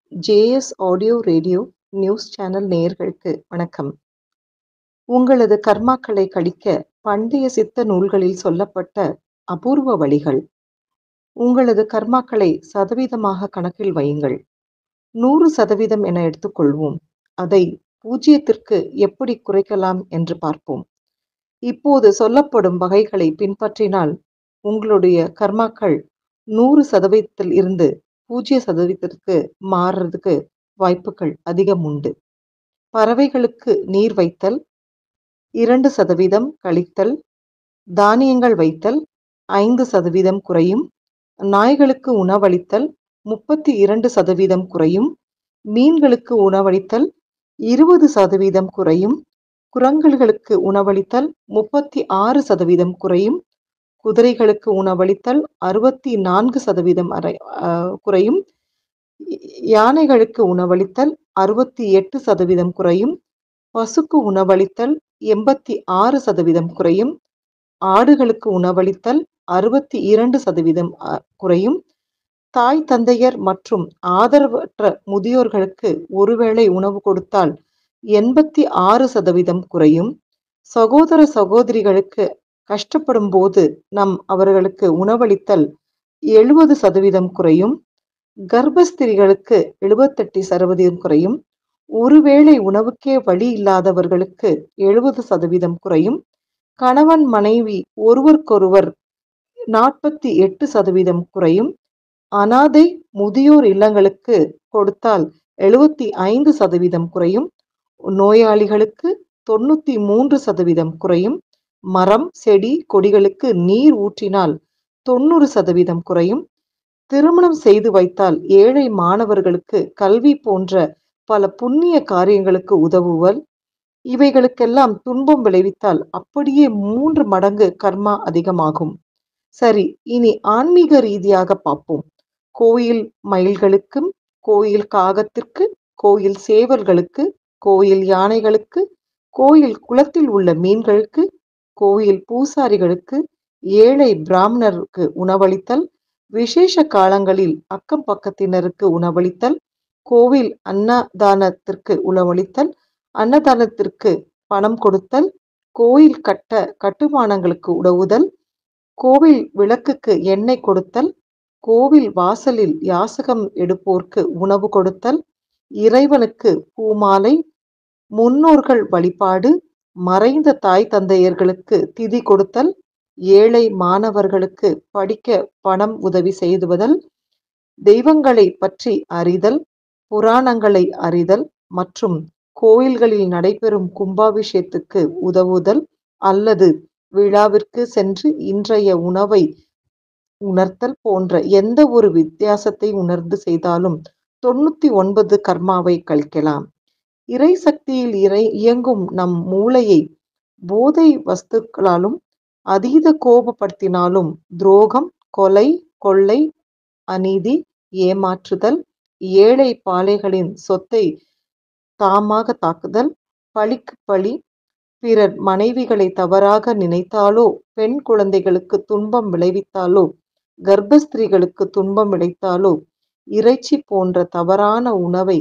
JS audio radio news channel நேயர்களுக்கு வணக்கம். உங்களது கர்மாக்களை கழிக்க பண்டைய சித்த நூல்களில் சொல்லப்பட்ட அபூர்வ வழிகள். உங்களது கர்மாக்களை சதவீதமாக கணக்கில் வையுங்கள். 100% என எடுத்துக்கொள்வோம். அதை 0த்திற்கு எப்படி குறைக்கலாம் என்று பார்ப்போம். இப்போது சொல்லப்படும் வகைகளை பின்பற்றினால் உங்களுடைய கர்மாக்கள் 100% இருந்து 0%த்திற்கு மாறுறதுக்கு வாய்ப்புகள் அதிகம் உண்டு. பறவைகளுக்கு நீர் வைத்தல் 2% கழித்தல், தானியங்கள் வைத்தல் 5% குறையும், நாய்களுக்கு உணவளித்தல் 32% குறையும், மீன்களுக்கு உணவளித்தல் 20% குறையும், குரங்குகளுக்கு உணவளித்தல் 36% குறையும், குதிரைகளுக்கு உணவளித்தல் 64% குறையும், யானைகளுக்கு உணவளித்தல் 68% குறையும், பசுக்கு உணவளித்தல் 86% குறையும், ஆடுகளுக்கு உணவளித்தல் 62% குறையும், தாய் தந்தையர் மற்றும் ஆதரவற்ற முதியோர்களுக்கு ஒருவேளை உணவு கொடுத்தால் 86% குறையும், சகோதர சகோதரிகளுக்கு கஷ்டப்படும் போது அவர்களுக்கு உணவளித்தல் 70% குறையும், கர்ப்பஸ்திரிகளுக்கு 78% குறையும், ஒருவேளை உணவுக்கே வழி இல்லாதவர்களுக்கு 70% குறையும், கணவன் மனைவி ஒருவருக்கொருவர் 48% குறையும், அனாதை முதியோர் இல்லங்களுக்கு கொடுத்தால் 75% குறையும், நோயாளிகளுக்கு 93% குறையும், மரம் செடி கொடிகளுக்கு நீர் ஊற்றினால் 90% குறையும், திருமணம் செய்து வைத்தால் ஏழை மாணவர்களுக்கு கல்வி போன்ற பல புண்ணிய காரியங்களுக்கு உதவுவல், இவைகளுக்கெல்லாம் துன்பம் விளைவித்தால் அப்படியே 3 மடங்கு கர்மா அதிகமாகும். சரி, இனி ஆன்மீக ரீதியாக பார்ப்போம். கோயில் மயில்களுக்கும், கோயில் காகத்திற்கு, கோயில் சேவல்களுக்கு, கோயில் யானைகளுக்கு, கோயில் குளத்தில் உள்ள மீன்களுக்கு, கோயில் பூசாரிகளுக்கு, ஏழை பிராமணருக்கு உணவளித்தல், விசேஷ காலங்களில் அக்கம் பக்கத்தினருக்கு உணவளித்தல், கோவில் அன்னதானத்திற்கு உணவளித்தல், அன்னதானத்திற்கு பணம் கொடுத்தல், கோயில் கட்டுமானங்களுக்கு உதவுதல், கோவில் விளக்குக்கு எண்ணெய் கொடுத்தல், கோவில் வாசலில் யாசகம் எடுப்போர்க்கு உணவு கொடுத்தல், இறைவனுக்கு பூமாலை, முன்னோர்கள் வழிபாடு, மறைந்த தாய் தந்தையர்களுக்கு திதி கொடுத்தல், ஏழை மாணவர்களுக்கு படிக்க பணம் உதவி செய்துவதல், தெய்வங்களை பற்றி அறிதல், புராணங்களை அறிதல் மற்றும் கோயில்களில் நடைபெறும் கும்பாபிஷேகத்துக்கு உதவுதல் அல்லது விழாவிற்கு சென்று இன்றைய உணவை உணர்த்தல் போன்ற எந்த ஒரு வித்தியாசத்தை உணர்ந்து செய்தாலும் 99 கர்மாவை கழிக்கலாம். இறை சக்தியில் இயங்கும் நம் மூளையை போதை வஸ்துக்களாலும் அதீத கோபப்படுத்தினாலும் துரோகம், கொலை, கொள்ளை, அநீதி, ஏமாற்றுதல், ஏழை பாலைகளின் சொத்தை தாமாக தாக்குதல், பழிக்கு பழி, பிறர் மனைவிகளை தவறாக நினைத்தாலோ, பெண் குழந்தைகளுக்கு துன்பம் விளைவித்தாலோ, கர்ப்பஸ்திரீகளுக்கு துன்பம் விளைத்தாலோ, இறைச்சி போன்ற தவறான உணவை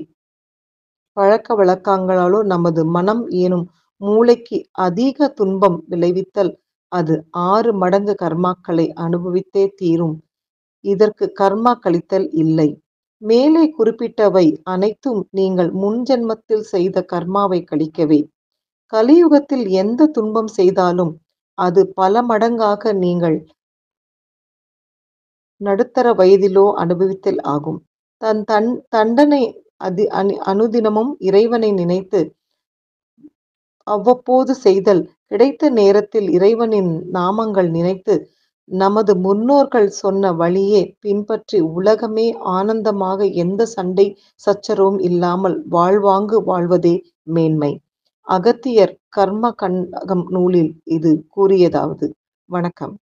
பழக்க வழக்கங்களாலோ நமது மனம் எனும் மூளைக்கு அதிக துன்பம் விளைவித்தல் அது 6 மடங்கு கர்மாக்களை அனுபவித்தே தீரும். இதற்கு கர்மா கழித்தல் இல்லை. மேலே குறிப்பிட்டவை அனைத்தும் நீங்கள் முன்ஜென்மத்தில் செய்த கர்மாவை கழிக்கவே. கலியுகத்தில் எந்த துன்பம் செய்தாலும் அது பல மடங்காக நீங்கள் நடுத்தர வயதிலோ அனுபவித்தல் ஆகும். தண்டனை அனுதினமும் இறைவனை நினைத்து அவ்வப்போது செய்தல், கிடைத்த நேரத்தில் இறைவனின் நாமங்கள் நினைத்து நமது முன்னோர்கள் சொன்ன வழியே பின்பற்றி உலகமே ஆனந்தமாக எந்த சண்டை சச்சரவும் இல்லாமல் வாழ்வாங்கு வாழ்வதே மேன்மை. அகத்தியர் கர்ம கண்டகம் நூலில் இது கூறியதாவது. வணக்கம்.